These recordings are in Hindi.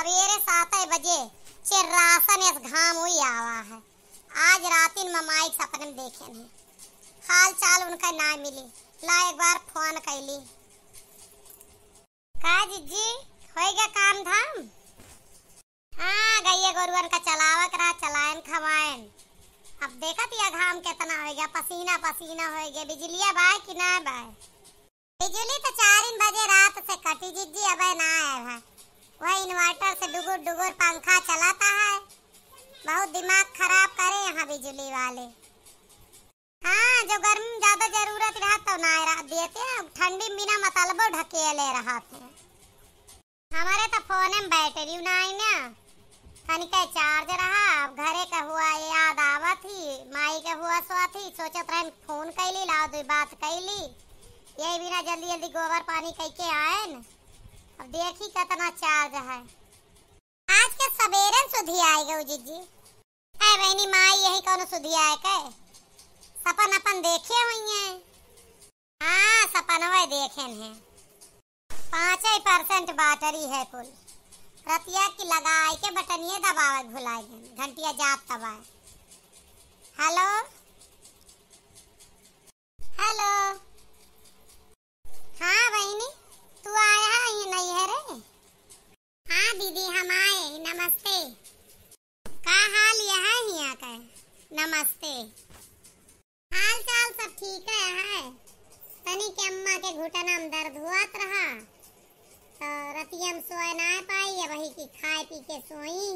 सवेरे 7 बजे चिर्रासन इस घाम हुई आवा है। आज रातिन ममाई सपने में देखे नहीं, हाल चाल उनका ना मिली। ला एक बार फोन कैली। का जीजी होएगा काम धाम? हाँ गैया गोरुअन का चलावक रहा, चलायन खवायन। अब देखा तिया घाम कितना होएगा, पसीना पसीना होएगा। बिजलिया बाय कि ना बाय? बिजली तो 4 बजे रात से कटी जीजी, अब ना आए है। वह इन्वर्टर से डुगुर डुगुर पंखा चलाता है। बहुत दिमाग खराब करे यहाँ बिजली वाले। हाँ जो गर्म ज्यादा जरूरत रहा तो ना देते हैं, ठंडी बिना मतलब ढकेले रहा थे। हमारे तो फोन में बैटरी ना आई ना, तनिका चार्ज रहा। अब घरे का हुआ याद आवा थी, माई का हुआ सो थी, सोचत रहे फोन कैली, लाओ दो बात कैली। यही बिना जल्दी जल्दी गोबर पानी कह के आए न। अब देखी कितना चार्ज है। आज के सवेरे सुधी आएगा जीजी। ऐ बहनी माई यही कौन सुधी आए के? सपन अपन देखे हुई हैं। हाँ सपन वे देखे हैं। 5% बैटरी है कुल। रतिया की लगाई के बटनिए दबावे भुलाए गए, घंटिया जात दबाए। Hello hello. हाँ बहनी तू आया है ये नहीं है रे? हाँ दीदी हम आए, नमस्ते। का हाल यह है यहाँ का? नमस्ते। हाल चाल सब ठीक है। तनी के अम्मा के घुटना में दर्द हुआ रहा तो रतिया में सोए ना पाई, अब वही की खाए पी के सोई।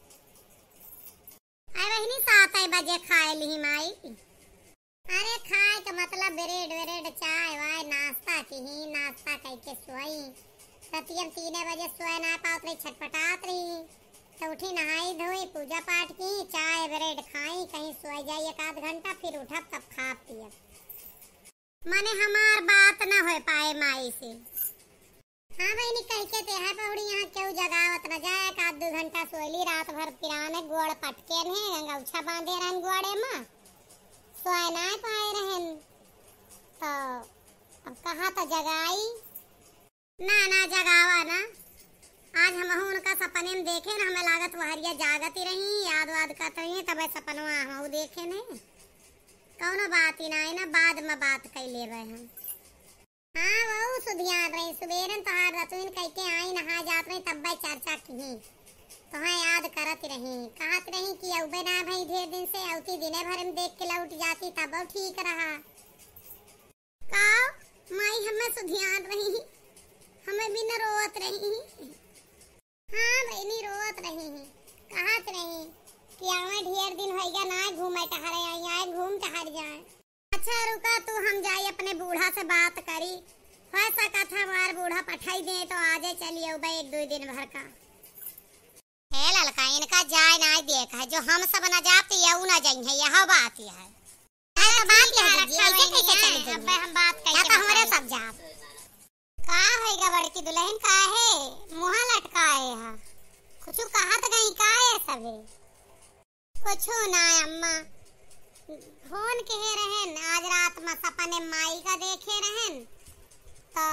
अरे बहनी 7 बजे खाए ली माई। अरे खाए का मतलब ब्रेड चाय वाय नाश्ता की ही, नाश्ता करके सोई। रतिया 3 बजे सोए ना पात रही, छटपटात रही तो उठी नहाई धोई, पूजा पाठ की, चाय ब्रेड खाई, कहीं सोई जाई 1 घंटा, फिर उठब तब खा पिया। माने हमार बात ना हो पाए माई से। हाँ बहनी कह के ते है पौड़ी यहाँ क्यों जगावत न जाए। 1-2 घंटा सोईली, रात भर पिराने गोड़ पटके ने गंगौछा बांधे रहन गोड़े में, सोए ना पाए रहन। तो अब कहा तो जगाई ना जगावा ना। आज हम उनका सपने में देखे ना, हमें लागत वहरिया जागती रही, याद वाद करते रही, तब सपनवा हम देखे ने। कौनो बात ही ना है ना, बाद में बात कर ले रहे हम। हाँ वो सुधियान रही, सुबेरन तोहार रतुइन कह के आई, नहा जात रही, तब भाई चर्चा की तो हाँ याद करत रही, कहत रही कि अबे ना भाई ढेर दिन से औती, दिने भर में देख के लौट जाती तब ठीक रहा। का माई हमें सुधियान रही, हमें भी न रोवत रही। हाँ बहनी रोवत रही, कहत रही कि आवे ढेर दिन होइगा ना घूमे टहरे आई, आए घूम टहर जाए। अच्छा रुका तू, हम जाई अपने बूढ़ा से बात करी, हो सका था हमार बूढ़ा पठाई दे तो आजे चलिए 1-2 दिन भर का। हे ललका इनका जाए ना देख है, जो हम सब न जाते या उ न जाई है, यह बात है। तो बात है जी, ऐसे कैसे चली जाए? हम बात कह के हमरे सब जाब का होएगा। बड़की दुल्हन का है मुंह लटकाए है, कुछ कहत गई का है सबे? कुछ ना अम्मा फोन कहे रहन, आज रात में सपने माई का देखे रहन तो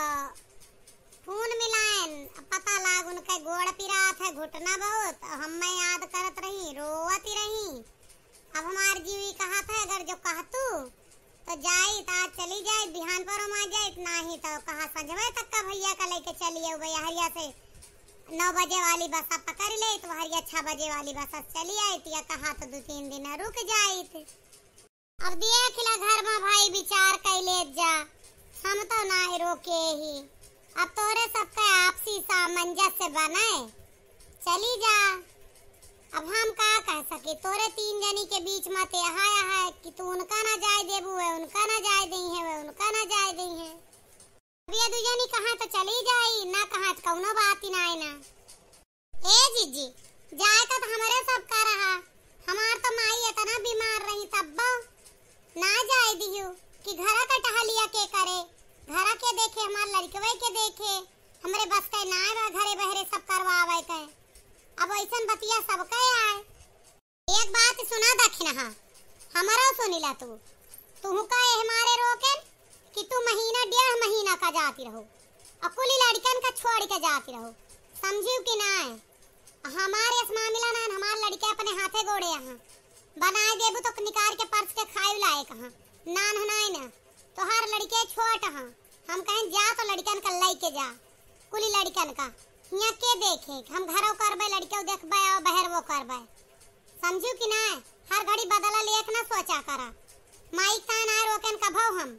फोन मिलायन, पता लाग उनका गोड़ पिरात है, घुटना बहुत। हम मैं याद करत रही, रोवती रही। अब हमार जीवी कहा था अगर जो कहतू तो जाई तो आज चली जाए, बिहान पर आ जाए, नहीं तो कहा संजवे तक का भैया का लेके चलिए भैया हरिया से 9 बजे वाली बस पकड़ ले तो हरिया 6 बजे वाली बस चली आई थी। कहा तो 2-3 दिन रुक जाई थी। अब देख ला घर में भाई विचार कैले जा, हम तो ना रोके ही। अब तोरे सबका आपसी सामंजस्य बनाए चली जा। अब हम का कह सके, तोरे 3 जनी के बीच में ते है कि तू उनका ना जाए देबू है, उनका ना जाए दी है, वे उनका ना जाए दी है। अब ये 2 जनी कहा तो चली जाई, ना कहा तो कौनो बात ही ना है ना। ए जीजी जाए का तो हमारे सब का रहा, हमार तो माई इतना बीमार रही तब ना जाए दियो कि घरा का टहलिया के करे, घरा के देखे, हमार लड़कवे के देखे, हमरे बस के ना घरे बहरे सब करवावे के। अब ऐसन बतिया सब के आए। एक बात सुना दखिना, हमारा सुनिला तू का हमारे रोकन कि तू महीना 1.5 महीना का जाती रहो, अकुली लड़कन का छोड़ के जाती रहो, समझियो कि ना? हमारे इस मामला ना हमार लड़के अपने हाथे गोड़े यहाँ बनाए देबू तो निकाल के पर्स के खाए लाए कहाँ नान हनाए ना तो हर लड़के छोट हाँ हम कहें जा तो लड़कन का लाई के जा कुली लड़कन का यहाँ के देखे हम घरों करबे लड़के देखबे और बहर वो करबे समझू कि ना हर घड़ी बदला लेक ना सोचा करा माइक तान आए रोकन कभो हम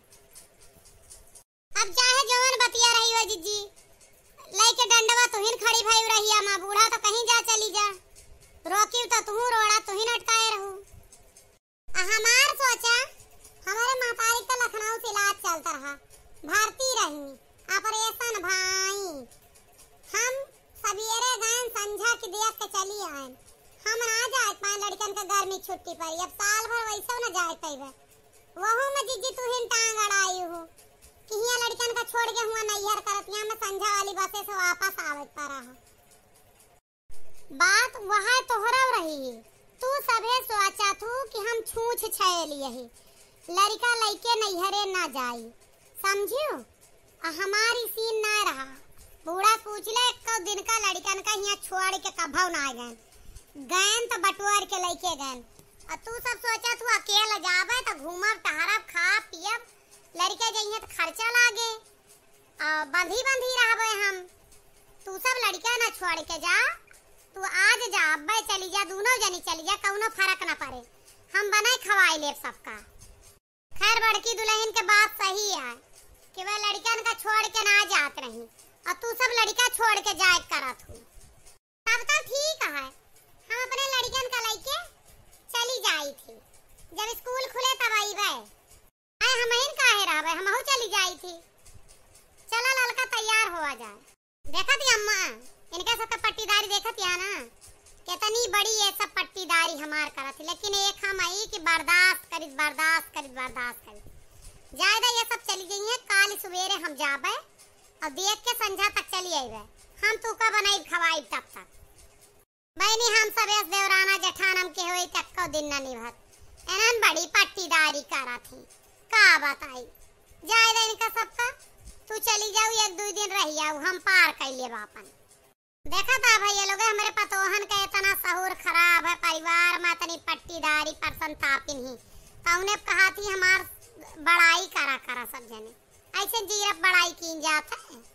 अब चाहे जवान बतिया रही हो जीजी लइके डंडवा तुहिन खड़ी भई रही मां बूढ़ा तो कहीं जा चली जा रोकी तो तू रोड़ा तुहिन अटकाए रहू हमार सोचा हमारे मातारी का लखनऊ से इलाज चलता रहा भारती रही ऑपरेशन भाई हम सवेरे गए संझा की देख के चली आए हम ना जाए पाए लड़कन का गर्मी छुट्टी पर अब साल भर वैसे ना जाए पैबे वहू में जीजी तुहिन टांग अड़ाई हो कि हिया लड़कन का छोड़ के हुआ नैहर करतिया में संझा वाली बसे से वापस आवे पर रहा बात वहां तोहरा रही तू सबे सोचा तू कि हम छूछ छैली है लड़का लइके नैहरे ना जाई समझियो हमारी सीन ना रहा बूढ़ा पूछले एक दिन का लड़कन का हिया छोड़ के कभौ ना गए गैन तो बटुआर के लइके गए और तू सब सोचा तू अकेला जाबे तो घूमब टहरब खा पियब लड़के जइए तो खर्चा लागे और बंधी बंधी रहबे हम तू सब लड़का ना छोड़ के जा तू आज जा अब्बे चली जा दोनों जनी चली जा कौनो फर्क ना पड़े हम बनाए खवाई ले सबका खैर बड़की दुल्हन के बात सही है कि वह लड़कन का छोड़ के ना जात रही और तू सब लड़का छोड़ के जाए करत हूँ तब तो ठीक है हम अपने लड़कन का लेके चली जाई थी जब स्कूल खुले तब आई बे हम इन काहे रहबे हम हो चली जाई थी चला लड़का तैयार हुआ जाए देखत ही अम्मा इनका सबका पट्टीदारी देखत या ना कितनी बड़ी ये सब पट्टीदारी हमार करत लेकिन एक हम आई कि बर्दाश्त करी ज्यादा ये सब चली गई है काल सवेरे हम जाबे और देख के संझा तक चली आईबे हम तू का बनाई खवाई तब तक बहनी हम सब इस देवराना जेठानम के होई तक को दिन न निभत एनन बड़ी पट्टीदारी करत थी का बताई ज्यादा इनका सबका तू चली जाऊ एक दो दिन रही आऊ हम पार कर ले बापन देखा था भाई ये लोग हमारे पतोहन का इतना सहूर खराब है परिवार में इतनी पट्टीदारी परसन तापिन ही तो उन्हें कहा थी हमार बड़ाई करा सब जने ऐसे जीरप बड़ाई की जाता है।